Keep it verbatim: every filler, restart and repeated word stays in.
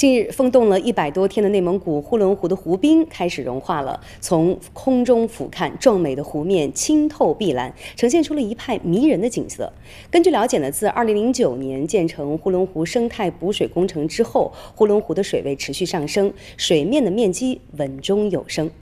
近日，封冻了一百多天的内蒙古呼伦湖的湖冰开始融化了。从空中俯瞰，壮美的湖面清透碧蓝，呈现出了一派迷人的景色。根据了解呢，自二零零九年建成呼伦湖生态补水工程之后，呼伦湖的水位持续上升，水面的面积稳中有升。